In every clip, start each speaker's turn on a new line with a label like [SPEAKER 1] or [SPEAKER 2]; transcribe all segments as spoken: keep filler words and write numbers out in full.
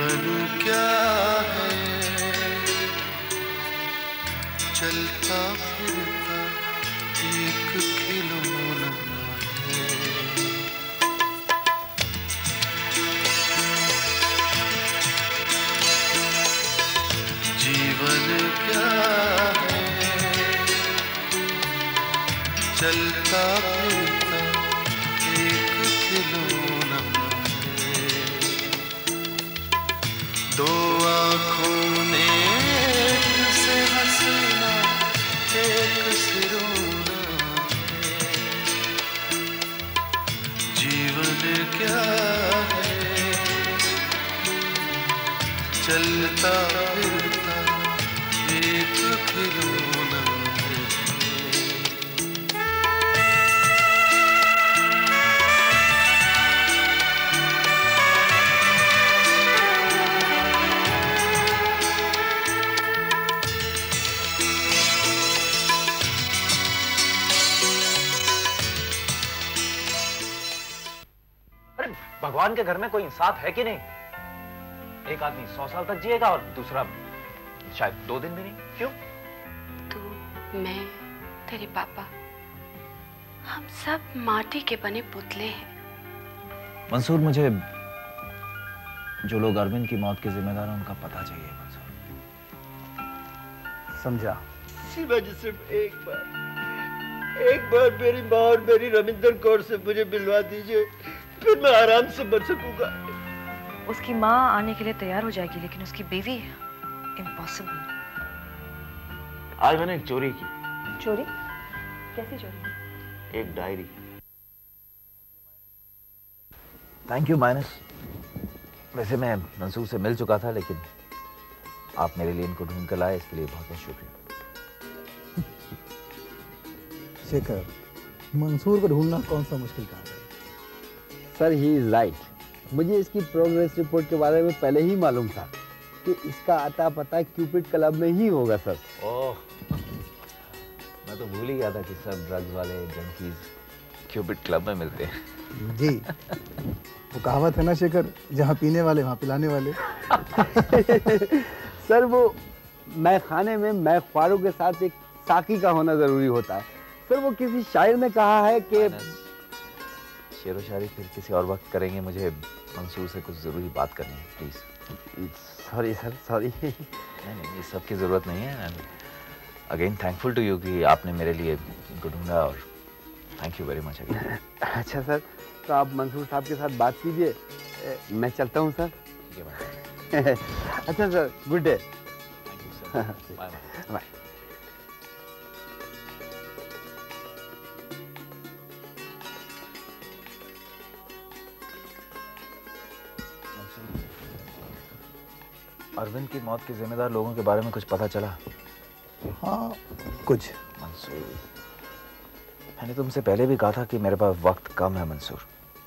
[SPEAKER 1] जीवन क्या है, चलता फिरता एक खिलौना है। जीवन क्या है, चलता फिरता एक खिलौना है। दो आँखों में एक से हंसना, एक से रोना है। जीवन क्या है, चलता फिरता एक खिलौना है।
[SPEAKER 2] अरे भगवान के घर में कोई इंसाफ है कि नहीं? एक आदमी सौ साल तक जिएगा और दूसरा शायद दो दिन भी नहीं। क्यों?
[SPEAKER 3] तू, मैं, तेरे पापा, हम सब माटी के बने पुतले हैं।
[SPEAKER 2] मंसूर, मुझे जो लोग अरविंद की मौत के जिम्मेदार हैं उनका पता चाहिए मंसूर।
[SPEAKER 4] समझा?
[SPEAKER 5] शिवाजी, सिर्फ एक बार एक बार मेरी माँ और मेरी रविंदर कौर से मुझे मिलवा दीजिए, फिर मैं आराम से बच सकूंगा।
[SPEAKER 6] उसकी माँ आने के लिए तैयार हो जाएगी, लेकिन उसकी बीवी इम्पॉसिबल।
[SPEAKER 2] आज मैंने एक चोरी की।
[SPEAKER 6] चोरी? कैसी चोरी?
[SPEAKER 2] एक डायरी। Thank you minus. वैसे मैं मंसूर से मिल चुका था, लेकिन आप मेरे लिए इनको ढूंढ कर लाए, इसके लिए बहुत बहुत शुक्रिया।
[SPEAKER 4] शेखर, मंसूर को ढूंढना कौन सा मुश्किल काम है?
[SPEAKER 7] Sir, he is right. मुझे इसकी प्रोग्रेस रिपोर्ट के बारे में पहले ही मालूम था कि इसका अता पता क्यूपिड क्लब में ही होगा सर।
[SPEAKER 2] ओह, मैं तो भूल ही गया था कि सब ड्रग्स वाले जंकीज क्यूपिड क्लब में मिलते हैं।
[SPEAKER 4] जी, वो कहावत है ना शेखर, जहाँ पीने वाले वहाँ पिलाने वाले।
[SPEAKER 7] सर, वो मैं खाने में मैं ख्वारों के साथ एक साकी का होना जरूरी होता है। सर, वो किसी शायर ने कहा है कि
[SPEAKER 2] शेरो शायरी फिर किसी और वक्त करेंगे, मुझे मंसूर से कुछ ज़रूरी बात करनी है, प्लीज़।
[SPEAKER 7] Sorry sir, sorry.
[SPEAKER 2] नहीं नहीं, ये सब की ज़रूरत नहीं है। अगेन थैंकफुल टू यू कि आपने मेरे लिए इनको ढूंढा, और thank you very much again.
[SPEAKER 7] अच्छा सर, तो आप मंसूर साहब के साथ बात कीजिए, मैं चलता हूँ सर। अच्छा sir, good day.
[SPEAKER 2] Thank you sir, bye bye.
[SPEAKER 7] Bye.
[SPEAKER 2] Arvind की मौत के जिम्मेदार लोगों के बारे में कुछ पता चला?
[SPEAKER 4] हाँ, कुछ।
[SPEAKER 2] मंसूर, मैंने तुमसे पहले भी कहा था कि मेरे पास वक्त कम है मंसूर।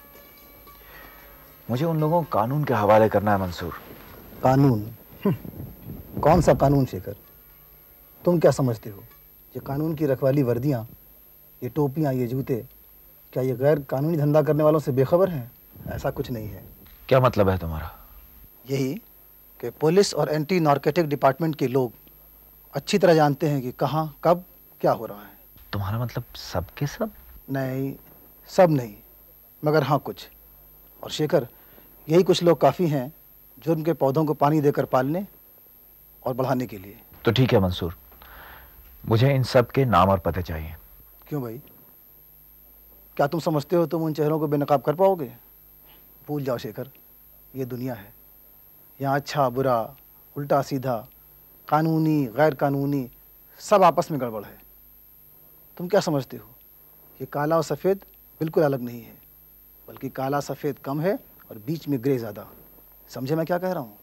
[SPEAKER 2] मुझे उन लोगों को कानून के हवाले करना है मंसूर।
[SPEAKER 4] कानून? कौन सा कानून शेखर? तुम क्या समझते हो? ये कानून की रखवाली वर्दियाँ, ये टोपियाँ, ये जूते, क्या ये गैर कानूनी धंधा करने वालों से बेखबर हैं? ऐसा कुछ नहीं है।
[SPEAKER 2] क्या मतलब है तुम्हारा?
[SPEAKER 4] यही कि पुलिस और एंटी नार्कोटिक डिपार्टमेंट के लोग अच्छी तरह जानते हैं कि कहाँ, कब, क्या हो रहा है।
[SPEAKER 2] तुम्हारा मतलब सब के सब?
[SPEAKER 4] नहीं, सब नहीं, मगर हाँ कुछ। और शेखर, यही कुछ लोग काफ़ी हैं जो उनके पौधों को पानी देकर पालने और बढ़ाने के लिए।
[SPEAKER 2] तो ठीक है मंसूर, मुझे इन सब के नाम और पते चाहिए।
[SPEAKER 4] क्यों भाई? क्या तुम समझते हो तुम उन चेहरों को बेनकाब कर पाओगे? भूल जाओ शेखर, ये दुनिया है। यहाँ अच्छा बुरा, उल्टा सीधा, कानूनी गैर कानूनी, सब आपस में गड़बड़ है। तुम क्या समझते हो? ये काला और सफ़ेद बिल्कुल अलग नहीं है, बल्कि काला सफ़ेद कम है और बीच में ग्रे ज़्यादा। समझे मैं क्या कह रहा हूँ?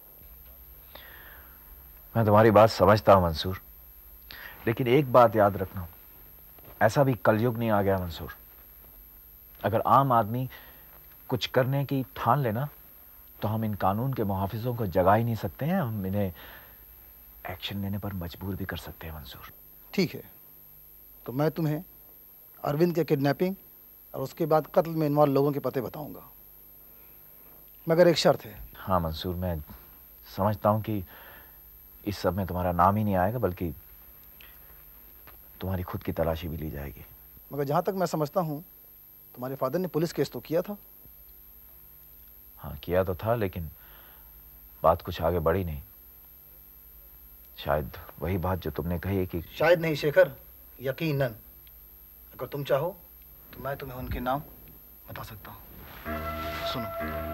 [SPEAKER 2] मैं तुम्हारी बात समझता हूँ मंसूर, लेकिन एक बात याद रखना, ऐसा भी कलयुग नहीं आ गया मंसूर। अगर आम आदमी कुछ करने की ठान लेना, तो हम इन कानून के मुहाफिजों को जगा ही नहीं सकते हैं, हम इन्हें एक्शन लेने पर मजबूर भी कर सकते हैं मंसूर।
[SPEAKER 4] ठीक है, तो मैं तुम्हें अरविंद के किडनैपिंग और उसके बाद कत्ल में इन्वॉल्व लोगों के पते बताऊंगा, मगर एक शर्त है।
[SPEAKER 2] हाँ मंसूर, मैं समझता हूं कि इस सब में तुम्हारा नाम ही नहीं आएगा, बल्कि तुम्हारी खुद की तलाशी भी ली जाएगी।
[SPEAKER 4] मगर जहाँ तक मैं समझता हूँ तुम्हारे फादर ने पुलिस केस तो किया था।
[SPEAKER 2] हाँ किया तो था, लेकिन बात कुछ आगे बढ़ी नहीं। शायद वही बात जो तुमने कही है कि
[SPEAKER 4] शायद नहीं शेखर, यकीनन। अगर तुम चाहो तो मैं तुम्हें उनके नाम बता सकता हूँ। सुनो।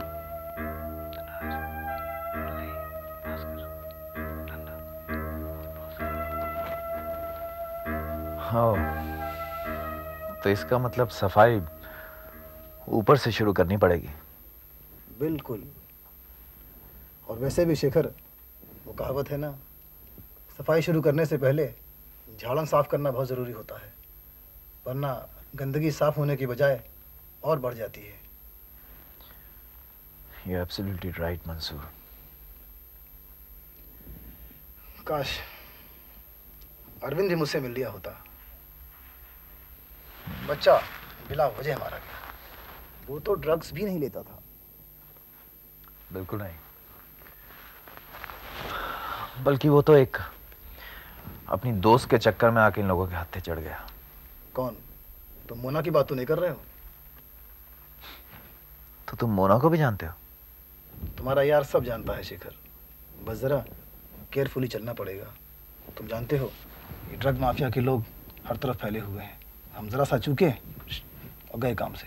[SPEAKER 2] हाँ, तो इसका मतलब सफाई ऊपर से शुरू करनी पड़ेगी।
[SPEAKER 4] बिल्कुल। और वैसे भी शेखर, वो कहावत है ना, सफाई शुरू करने से पहले झाड़न साफ करना बहुत ज़रूरी होता है, वरना गंदगी साफ होने की बजाय और बढ़ जाती है।
[SPEAKER 2] You're absolutely right, Mansoor.
[SPEAKER 4] काश अरविंद भी मुझसे मिल लिया होता। बच्चा बिला वजह मारा गया। वो तो ड्रग्स भी नहीं लेता था।
[SPEAKER 2] बिल्कुल नहीं, बल्कि वो तो एक अपनी दोस्त के चक्कर में आके इन लोगों के हत्थे चढ़ गया।
[SPEAKER 4] कौन? तुम मोना की बात तो नहीं कर रहे हो?
[SPEAKER 2] तो तुम मोना को भी जानते हो?
[SPEAKER 4] तुम्हारा यार सब जानता है शेखर, बस जरा केयरफुली चलना पड़ेगा। तुम जानते हो ये ड्रग माफिया के लोग हर तरफ फैले हुए हैं। हम जरा सा चूके और गए काम से।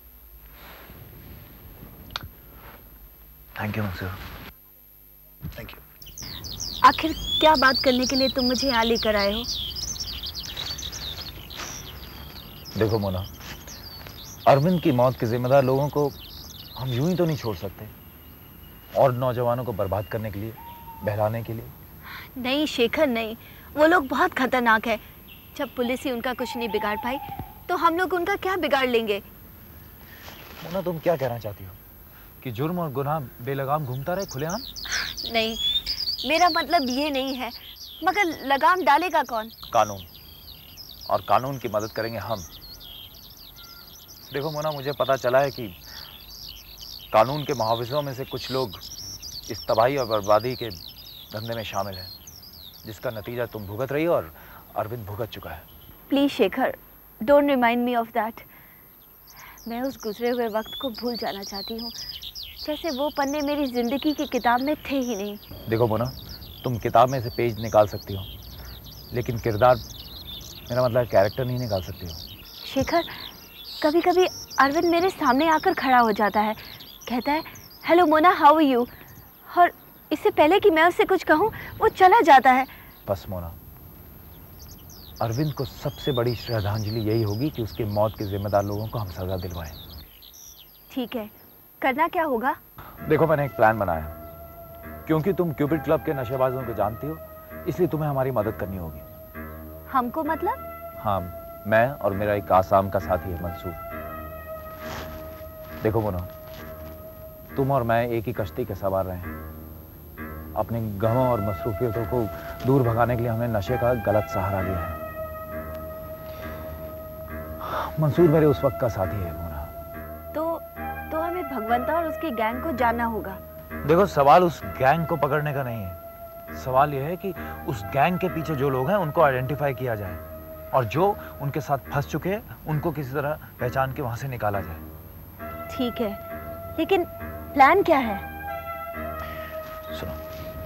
[SPEAKER 2] Thank you Mansoor.
[SPEAKER 4] Thank you.
[SPEAKER 8] आखिर क्या बात करने के लिए तुम मुझे यहाँ लेकर आए हो?
[SPEAKER 2] देखो मोना, अरविंद की मौत के जिम्मेदार लोगों को हम यूं ही तो नहीं छोड़ सकते, और नौजवानों को बर्बाद करने के लिए, बहलाने के लिए।
[SPEAKER 8] नहीं शेखर नहीं, वो लोग बहुत खतरनाक है। जब पुलिस ही उनका कुछ नहीं बिगाड़ पाई तो हम लोग उनका क्या बिगाड़ लेंगे?
[SPEAKER 2] मोना तुम क्या कहना चाहती हो कि जुर्म और गुनाह बेलगाम घूमता रहे खुलेआम?
[SPEAKER 8] नहीं, मेरा मतलब ये नहीं है, मगर लगाम डालेगा कौन?
[SPEAKER 2] कानून, और कानून की मदद करेंगे हम। देखो मोना, मुझे पता चला है कि कानून के मुहावजों में से कुछ लोग इस तबाही और बर्बादी के धंधे में शामिल हैं, जिसका नतीजा तुम भुगत रही हो और अरविंद भुगत चुका है।
[SPEAKER 8] Please Shekhar, don't remind me of that. मैं उस गुजरे हुए वक्त को भूल जाना चाहती हूँ, जैसे वो पन्ने मेरी जिंदगी की किताब में थे ही नहीं।
[SPEAKER 2] देखो मोना, तुम किताब में से पेज निकाल सकती हो, लेकिन किरदार, मेरा मतलब कैरेक्टर नहीं निकाल सकती हो।
[SPEAKER 8] शेखर, कभी कभी अरविंद मेरे सामने आकर खड़ा हो जाता है, कहता है hello Mona, how are you, और इससे पहले कि मैं उससे कुछ कहूँ वो चला जाता है।
[SPEAKER 2] बस मोना, अरविंद को सबसे बड़ी श्रद्धांजलि यही होगी कि उसकी मौत के जिम्मेदार लोगों को हम सजा दिलवाएं।
[SPEAKER 8] ठीक है, करना क्या होगा?
[SPEAKER 2] देखो, मैंने एक प्लान बनाया। क्योंकि तुम क्यूपिड क्लब के नशेबाजों को जानती हो, इसलिए तुम्हें हमारी मदद करनी होगी।
[SPEAKER 8] हमको मतलब?
[SPEAKER 2] हाँ, मैं और मेरा एक आसाम का साथी है मंसूर। देखो मोना, तुम और मैं एक ही कश्ती के सवार रहे हैं। अपने गमों और मसरूफियतों को दूर भगाने के लिए हमने नशे का गलत सहारा लिया है। मंसूर मेरे उस वक्त का साथी है मोना।
[SPEAKER 8] तो तो हमें भगवंता और उसकी गैंग को जानना होगा।
[SPEAKER 2] देखो, सवाल उस गैंग को पकड़ने का नहीं है, सवाल यह है कि उस गैंग के पीछे जो लोग हैं उनको आइडेंटिफाई किया जाए, और जो उनके साथ फंस चुके हैं उनको किसी तरह पहचान के वहां से निकाला जाए।
[SPEAKER 8] ठीक है, लेकिन प्लान क्या है?
[SPEAKER 2] सुनो,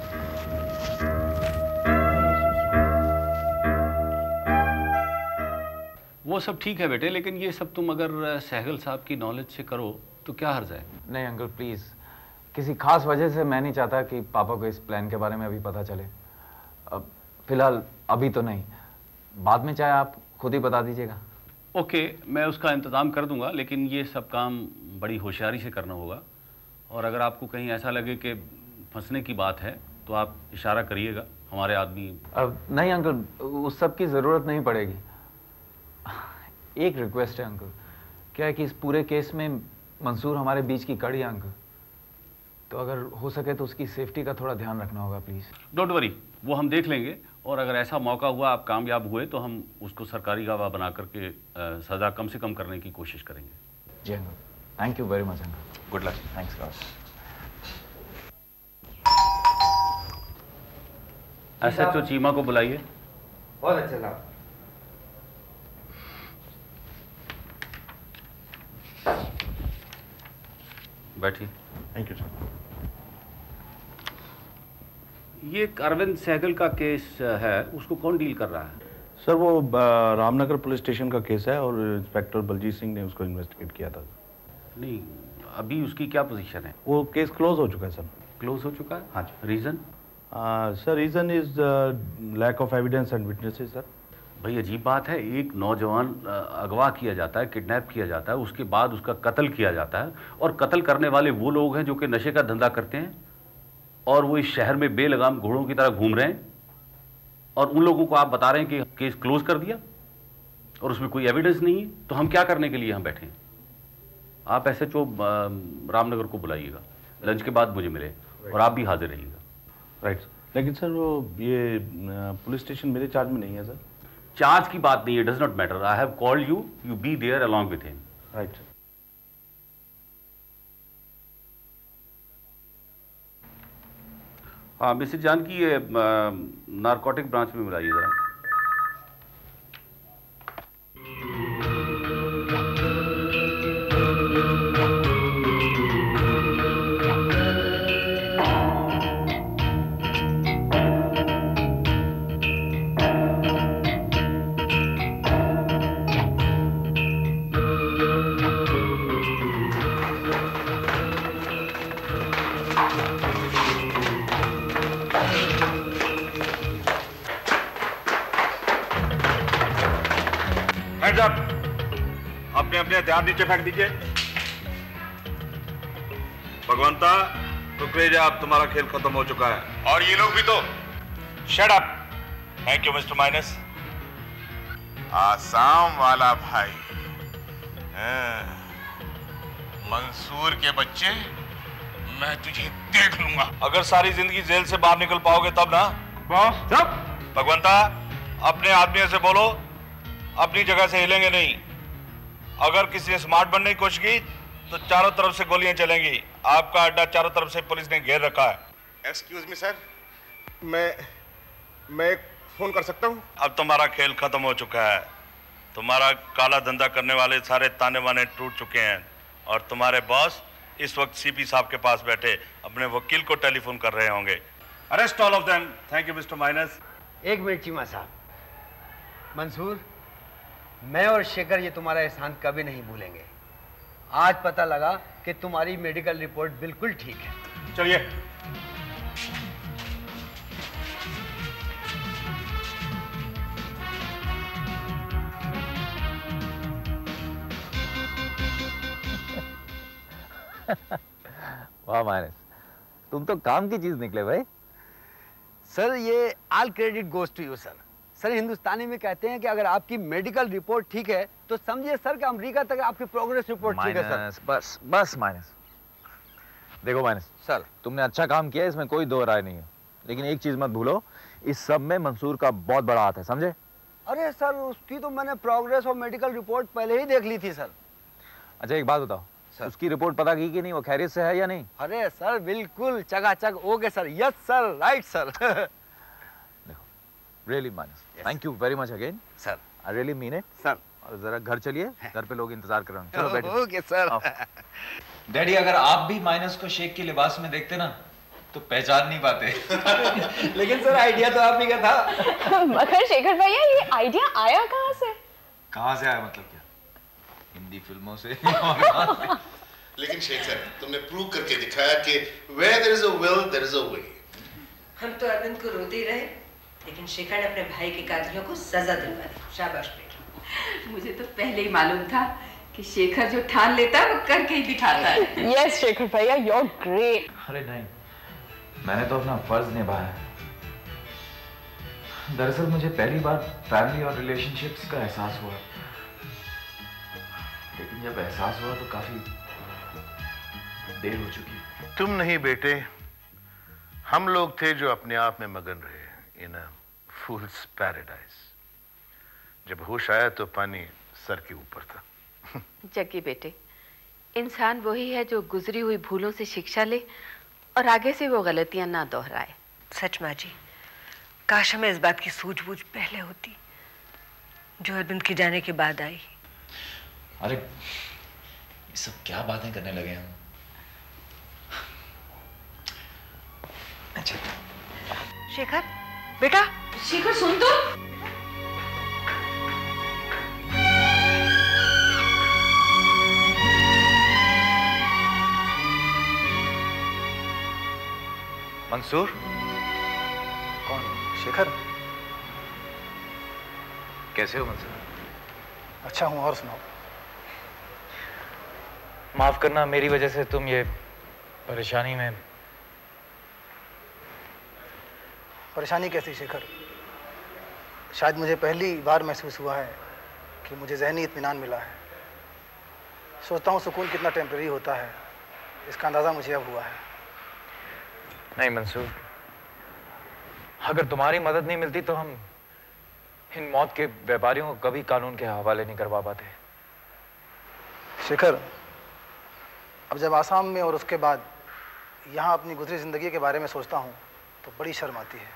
[SPEAKER 9] वो सब ठीक है बेटे, लेकिन ये सब तुम अगर सहगल साहब की नॉलेज से करो तो क्या हर्ज है?
[SPEAKER 2] नहीं अंकल प्लीज, किसी खास वजह से मैं नहीं चाहता कि पापा को इस प्लान के बारे में अभी पता चले। अब फिलहाल अभी तो नहीं, बाद में चाहे आप खुद ही बता दीजिएगा।
[SPEAKER 9] ओके, मैं उसका इंतज़ाम कर दूंगा, लेकिन ये सब काम बड़ी होशियारी से करना होगा। और अगर आपको कहीं ऐसा लगे कि फंसने की बात है तो आप इशारा करिएगा, हमारे आदमी।
[SPEAKER 2] अब नहीं अंकल, उस सब की ज़रूरत नहीं पड़ेगी। एक रिक्वेस्ट है अंकल, क्या है कि इस पूरे केस में मंसूर हमारे बीच की कड़ी है अंकल, तो अगर हो सके तो उसकी सेफ्टी का थोड़ा ध्यान रखना होगा प्लीज़।
[SPEAKER 9] डोंट वरी, वो हम देख लेंगे, और अगर ऐसा मौका हुआ आप कामयाब हुए तो हम उसको सरकारी गवाह बना करके सज़ा कम से कम करने की कोशिश करेंगे।
[SPEAKER 2] जी uncle, thank you very much uncle.
[SPEAKER 9] Good luck.
[SPEAKER 2] Thanks lot.
[SPEAKER 9] SHO Cheema को बुलाइए।
[SPEAKER 7] बहुत अच्छा साहब।
[SPEAKER 9] बैठिए।
[SPEAKER 10] Thank you sir.
[SPEAKER 9] ये एक अरविंद सहगल का केस है, उसको कौन डील कर रहा है?
[SPEAKER 10] सर वो रामनगर पुलिस स्टेशन का केस है और इंस्पेक्टर बलजीत सिंह ने उसको इन्वेस्टिगेट किया था।
[SPEAKER 9] नहीं, अभी उसकी क्या पोजीशन है?
[SPEAKER 10] वो केस क्लोज हो चुका है सर।
[SPEAKER 9] क्लोज हो चुका है?
[SPEAKER 10] हाँ जी।
[SPEAKER 9] Reason?
[SPEAKER 10] Sir reason is lack of evidence and witnesses sir.
[SPEAKER 9] भाई अजीब बात है, एक नौजवान अगवा किया जाता है, किडनैप किया जाता है, उसके बाद उसका कत्ल किया जाता है, और कत्ल करने वाले वो लोग हैं जो कि नशे का धंधा करते हैं, और वो इस शहर में बेलगाम घोड़ों की तरह घूम रहे हैं, और उन लोगों को आप बता रहे हैं कि केस क्लोज कर दिया और उसमें कोई एविडेंस नहीं है। तो हम क्या करने के लिए यहाँ बैठे हैं? आप ऐसे चो रामनगर को बुलाइएगा, लंच के बाद मुझे मिले, और आप भी हाजिर रहिएगा।
[SPEAKER 10] राइट। लेकिन सर वो ये पुलिस स्टेशन मेरे चार्ज में नहीं है सर।
[SPEAKER 9] चार्ज की बात नहीं है, does not matter. I have called you, you be there along with him.
[SPEAKER 10] Right.
[SPEAKER 9] हाँ मिसेज जानकी, ये नारकोटिक ब्रांच में मिलाइए जरा।
[SPEAKER 11] अपने अपने हथियार नीचे फेंक दीजिए। भगवंता, कुकरेजा, अब तुम्हारा खेल खत्म हो चुका है। और ये लोग भी तो। Shut up. Thank you mister Minus.
[SPEAKER 12] Assam वाला भाई, मंसूर के बच्चे, मैं तुझे देख लूंगा।
[SPEAKER 11] अगर सारी जिंदगी जेल से बाहर निकल पाओगे तब ना।
[SPEAKER 12] बॉस
[SPEAKER 11] चुप। भगवंता, अपने आदमियों से बोलो अपनी जगह से हिलेंगे नहीं। अगर किसी ने स्मार्ट बनने की कोशिश की तो चारों तरफ से गोलियां चलेंगी। आपका अड्डा चारों तरफ से पुलिस ने घेर रखा है।
[SPEAKER 12] एक्सक्यूज मी सर, मैं मैं फोन कर सकता हूँ?
[SPEAKER 11] अब तुम्हारा खेल खत्म हो चुका है। तुम्हारा काला धंधा करने वाले सारे ताने बाने टूट चुके हैं, और तुम्हारे बॉस इस वक्त सीपी साहब के पास बैठे अपने वकील को टेलीफोन कर रहे होंगे। Arrest all of them. Thank you mister Minus.
[SPEAKER 7] एक मिनट चीमा साहब। मंसूर, मैं और शेखर ये तुम्हारा एहसान कभी नहीं भूलेंगे। आज पता लगा कि तुम्हारी मेडिकल रिपोर्ट बिल्कुल ठीक है।
[SPEAKER 11] चलिए।
[SPEAKER 2] वाह माइनस, तुम तो काम की चीज निकले भाई।
[SPEAKER 7] सर ये all credit goes to you sir. Sir Hindustani में कहते हैं कि अगर आपकी मेडिकल रिपोर्ट ठीक है तो समझिए सर कि अमेरिका तक आपकी प्रोग्रेस रिपोर्ट ठीक है सर।
[SPEAKER 2] बस बस माइनस, देखो माइनस
[SPEAKER 7] सर,
[SPEAKER 2] तुमने अच्छा काम किया, इसमें कोई दो राय नहीं है, लेकिन एक चीज मत भूलो, इस सब में मंसूर का बहुत बड़ा हाथ है, समझे?
[SPEAKER 7] अरे सर, उसकी तो मैंने प्रोग्रेस और मेडिकल रिपोर्ट पहले ही देख ली थी सर।
[SPEAKER 2] अच्छा एक बात बताओ, उसकी रिपोर्ट पता की कि नहीं, वो खैरियत से है या नहीं?
[SPEAKER 7] अरे सर बिल्कुल चकाचक okay sir. Yes sir, right sir.
[SPEAKER 2] देखो really Minus, thank you very much again
[SPEAKER 7] sir,
[SPEAKER 2] I really mean it
[SPEAKER 7] sir.
[SPEAKER 2] और जरा घर चलिए, घर पे लोग इंतजार कर रहे हैं। चलो बैठो।
[SPEAKER 7] Okay sir.
[SPEAKER 13] डैडी, अगर आप भी माइनस को शेख के लिबास में देखते ना तो पहचान नहीं पाते।
[SPEAKER 7] लेकिन सर आइडिया तो आप ही का था।
[SPEAKER 3] मगर शेखर भैया, ये आइडिया आया कहाँ से?
[SPEAKER 13] कहाँ से आया मतलब क्या? हिंदी फिल्मों से।
[SPEAKER 12] लेकिन शेख सर, तुमने प्रूव करके दिखाया कि where there is a will, there is a way।
[SPEAKER 14] हम तो अरविंद को रोते ही रहे, लेकिन शेखर ने अपने भाई के कातिलों को सजा दिलवा दी। शाबाश बेटा।
[SPEAKER 3] मुझे तो पहले ही मालूम था कि शेखर जो ठान लेता है वो करके ही दिखाता है। यस शेखर भैया, यू आर ग्रेट।
[SPEAKER 2] अरे नहीं, मैंने तो अपना फर्ज निभाया। दरअसल मुझे पहली बार फैमिली और रिलेशनशिप्स का एहसास हुआ, लेकिन जब एहसास हुआ तो काफी देर हो चुकी।
[SPEAKER 12] तुम नहीं बेटे, हम लोग थे जो अपने आप में मगन रहे इन अ फूल्स पैराडाइज। जब होश आया तो पानी सर के ऊपर था।
[SPEAKER 3] जग्गी बेटे, इंसान वही है जो गुजरी हुई भूलों से शिक्षा ले और आगे से वो गलतियां ना दोहराए।
[SPEAKER 14] सच माँ जी, काश हमें इस बात की सूझबूझ पहले होती जो अरविंद के जाने के बाद आई।
[SPEAKER 13] अरे ये सब क्या बातें करने लगे हम। अच्छा
[SPEAKER 14] शेखर बेटा,
[SPEAKER 3] शेखर सुन तो।
[SPEAKER 2] मंसूर?
[SPEAKER 4] कौन? शेखर?
[SPEAKER 2] कैसे हो मंसूर?
[SPEAKER 4] अच्छा हूँ, और सुनाओ।
[SPEAKER 2] माफ करना, मेरी वजह से तुम ये परेशानी में।
[SPEAKER 4] परेशानी कैसी शेखर? शायद मुझे पहली बार महसूस हुआ है कि मुझे ज़हनी इत्मीनान मिला है। सोचता हूँ सुकून कितना टेम्परेरी होता है, इसका अंदाज़ा मुझे अब हुआ है।
[SPEAKER 2] नहीं मंसूर, अगर तुम्हारी मदद नहीं मिलती तो हम इन मौत के व्यापारियों को कभी कानून के हवाले नहीं करवा पाते।
[SPEAKER 4] शेखर, अब जब आसाम में और उसके बाद यहाँ अपनी गुजरी ज़िंदगी के बारे में सोचता हूँ तो बड़ी शर्म आती है।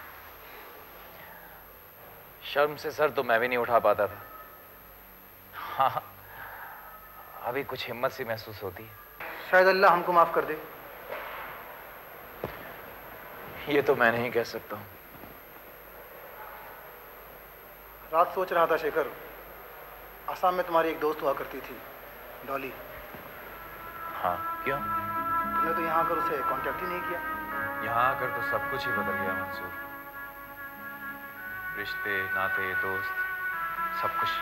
[SPEAKER 2] शर्म से सर तो मैं भी नहीं उठा पाता था। हाँ, अभी कुछ हिम्मत सी महसूस होती है।
[SPEAKER 4] शायद अल्लाह हमको माफ़ कर दे।
[SPEAKER 2] ये तो मैं नहीं कह सकता हूँ।
[SPEAKER 4] रात सोच रहा था शेखर, आसाम में तुम्हारी एक दोस्त हुआ करती थी, डॉली।
[SPEAKER 2] हाँ, क्यों?
[SPEAKER 4] तुमने तो यहाँ आकर उसे कांटेक्ट ही नहीं किया।
[SPEAKER 2] यहाँ आकर तो सब कुछ ही बदल गया मंसूर। रिश्ते, नाते, दोस्त, सब कुछ।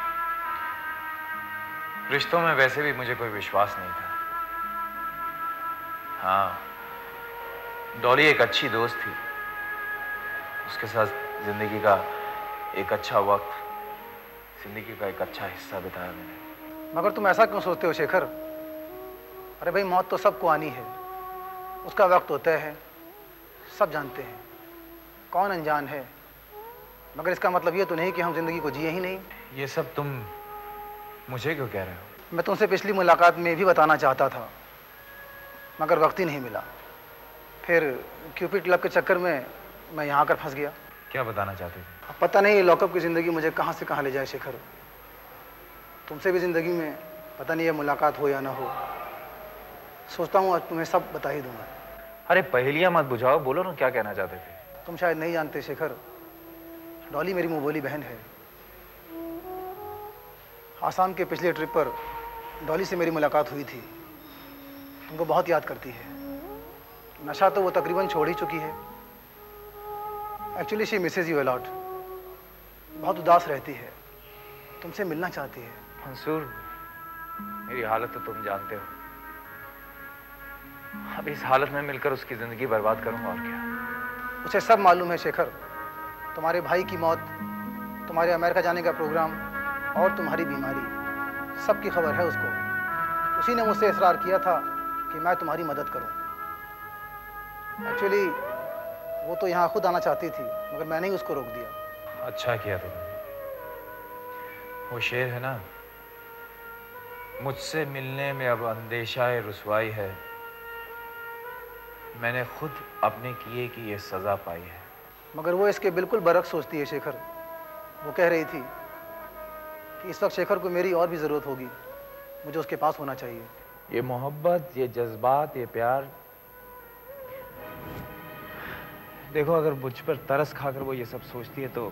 [SPEAKER 2] रिश्तों में वैसे भी मुझे कोई विश्वास नहीं था। हाँ, डॉली एक अच्छी दोस्त थी। उसके साथ जिंदगी का एक अच्छा वक्त, जिंदगी का एक अच्छा हिस्सा बिताया मैंने।
[SPEAKER 4] मगर तुम ऐसा क्यों सोचते हो शेखर? अरे भाई, मौत तो सबको आनी है, उसका वक्त होता है, सब जानते हैं। कौन अनजान है? मगर इसका मतलब ये तो नहीं कि हम जिंदगी को जिए ही नहीं।
[SPEAKER 2] ये सब तुम मुझे क्यों कह रहे हो?
[SPEAKER 4] मैं तुमसे पिछली मुलाकात में भी बताना चाहता था, मगर वक्त ही नहीं मिला। फिर क्यूपिड क्लब के चक्कर में मैं यहाँ आकर फंस गया।
[SPEAKER 2] क्या बताना चाहते थे?
[SPEAKER 4] अब पता नहीं ये लॉकअप की ज़िंदगी मुझे कहाँ से कहाँ ले जाए शेखर। तुमसे भी ज़िंदगी में पता नहीं ये मुलाकात हो या ना हो। सोचता हूँ आज तुम्हें सब बता ही दूंगा।
[SPEAKER 2] अरे पहेलियाँ मत बुझाओ, बोलो ना क्या कहना चाहते थे।
[SPEAKER 4] तुम शायद नहीं जानते शेखर, डॉली मेरी मुंहबोली बहन है। आसाम के पिछले ट्रिप पर डॉली से मेरी मुलाकात हुई थी। तुमको बहुत याद करती है। नशा तो वो तकरीबन छोड़ ही चुकी है। Actually she misses you a lot. बहुत उदास रहती है, तुमसे मिलना चाहती है।
[SPEAKER 2] मंसूर, मेरी हालत तो तुम जानते हो। अब इस हालत में मिलकर उसकी जिंदगी बर्बाद करूंगा और क्या।
[SPEAKER 4] उसे सब मालूम है शेखर, तुम्हारे भाई की मौत, तुम्हारे अमेरिका जाने का प्रोग्राम और तुम्हारी बीमारी, सबकी खबर है उसको। उसी ने मुझसे इसरार किया था कि मैं तुम्हारी मदद करूं। एक्चुअली वो तो यहाँ खुद आना चाहती थी, मगर मैंने ही उसको रोक दिया।
[SPEAKER 2] अच्छा किया तुमने। वो शेर है ना, मुझसे मिलने में अब अंदेशाए रुसवाई है, मैंने खुद अपने किए की ये सजा पाई है।
[SPEAKER 4] मगर वो इसके बिल्कुल बरक्स सोचती है शेखर। वो कह रही थी कि इस वक्त शेखर को मेरी और भी ज़रूरत होगी, मुझे उसके पास होना चाहिए।
[SPEAKER 2] ये मोहब्बत, ये जज्बात, ये प्यार, देखो अगर मुझ पर तरस खाकर वो ये सब सोचती है तो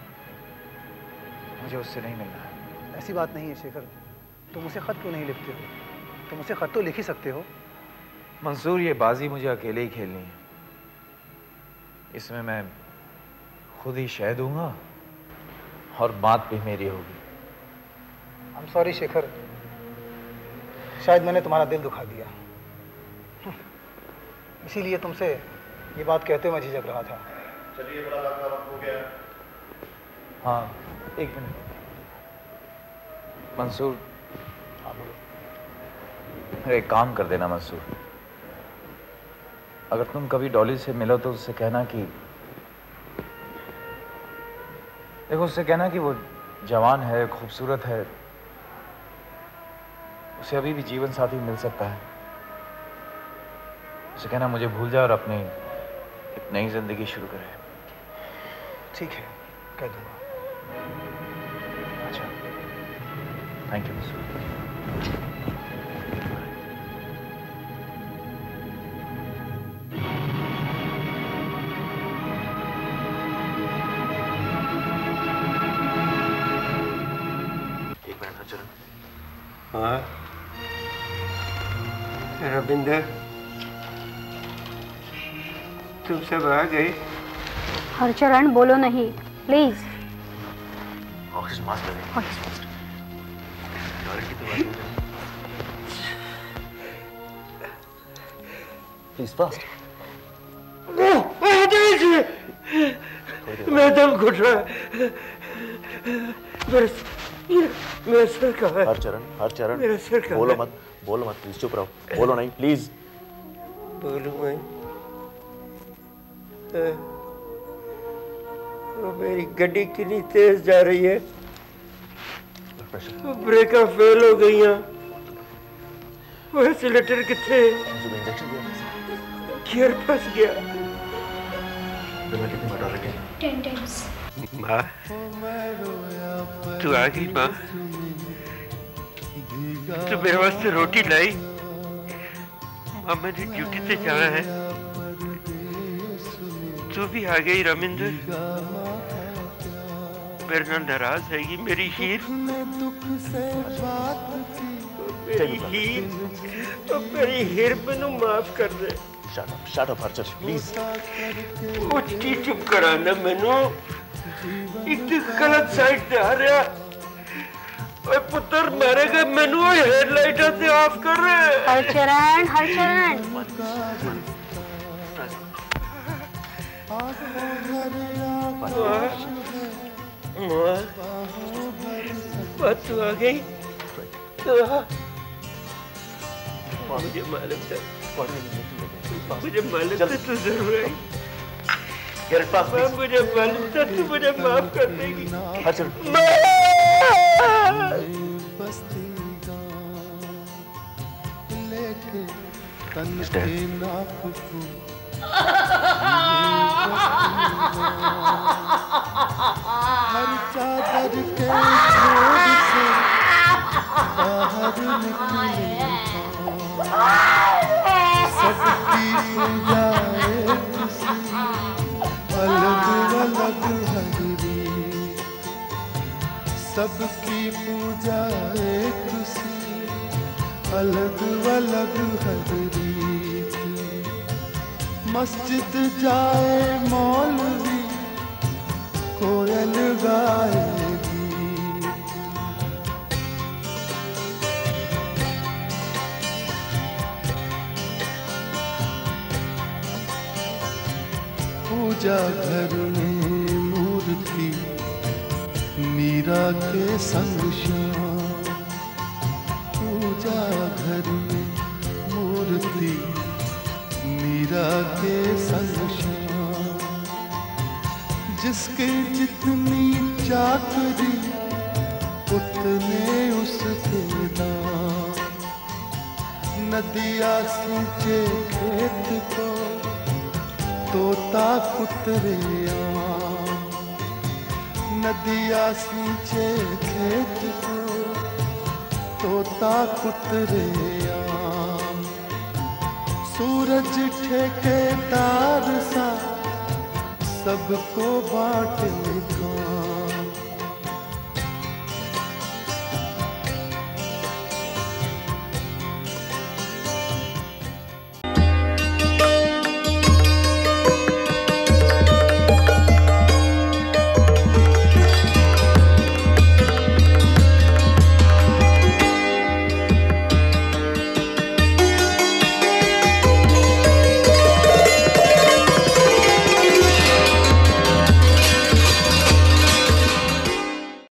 [SPEAKER 2] मुझे उससे नहीं मिलना है।
[SPEAKER 4] ऐसी बात नहीं है शेखर, तुम उसे खत क्यों नहीं लिखते हो? तुम उसे खत तो लिख ही सकते हो।
[SPEAKER 2] मंसूर, ये बाजी मुझे अकेले ही खेलनी है। इसमें मैं खुद ही शह दूंगा और बात भी मेरी होगी।
[SPEAKER 4] आई एम सॉरी शेखर, शायद मैंने तुम्हारा दिल दुखा दिया, इसीलिए तुमसे ये बात कहते हुए मैं झिझक रहा था।
[SPEAKER 12] चलिए, बड़ा लंबा वक्त हो गया।
[SPEAKER 2] हाँ, एक मिनट मंसूर।
[SPEAKER 4] हाँ बोलो।
[SPEAKER 2] अरे एक काम कर देना मंसूर, अगर तुम कभी डॉली से मिलो तो उससे कहना कि देखो उससे कहना कि वो जवान है, खूबसूरत है, उसे अभी भी जीवन साथी मिल सकता है। उसे कहना मुझे भूल जाए और अपनी एक नई जिंदगी शुरू करे।
[SPEAKER 4] ठीक है, कह दूंगा।
[SPEAKER 2] अच्छा, थैंक यू मंसूर।
[SPEAKER 5] हाँ रविंदर, तुम सब आ गए?
[SPEAKER 8] हरचरण बोलो नहीं प्लीज।
[SPEAKER 2] ऑक्सीजन मास्क लगे। Please fast.
[SPEAKER 5] मैं दम घुट रहा है। मेरा मेरा सर कहाँ है?
[SPEAKER 15] हर चरण हर चरण
[SPEAKER 5] मेरा सर कहाँ
[SPEAKER 15] बोलो
[SPEAKER 5] है?
[SPEAKER 15] मत बोलो मत प्लीज, चुप रहो, बोलो नहीं प्लीज।
[SPEAKER 5] बोलूं मैं? वो मेरी गड्डी कितनी तेज जा रही है, ब्रेका फेल हो गई हैं, वो एक्सीलेटर कितने, गियर फंस गया।
[SPEAKER 16] Ten times.
[SPEAKER 5] माँ तू आ गई? माँ तू मेरे वास्ते रोटी लाई? माँ मैंने ड्यूटी से जाना है। तू भी आ गई रमिंदर? मेरे नाल नाराज है ये मेरी हीर? मेरी हीर, तो मेरी हीर मैनू माफ कर दे।
[SPEAKER 15] Shut up shut up Harcharan please.
[SPEAKER 5] उठी चुप कराना मैनू, एक तो गलत साइड से आ रहा। ओए पुत्र मारेगा मैनू, हेडलाइट से ऑफ कर रहे।
[SPEAKER 8] हरचरण हरचरण
[SPEAKER 5] बात तू आ गई? मुझे मालूम था, मुझे मालूम था तू जरूर आई। मुझे मालूम था तू मुझे माफ कर देगी।
[SPEAKER 1] हर चादर के झोल से बाहर निकले, सबकी पूजा एक सी, अलग अलग हजरी, सबकी पूजा एक सी, अलग अलग हजरी। मस्जिद जाए मौलवी, कोयल गाएगी, पूजा घर में मूर्ति मीरा के संग श्याम, पूजा घर में मूर्ति मीरा के संग श्याम, जिसके जितनी चाकरी उतने उसके दाम, नदिया सींचे खेत को तोता कुतरे आम, नदिया सींचे खेत को तोता कुतरे आम, सूरज ठेकेदार सा सबको बांटे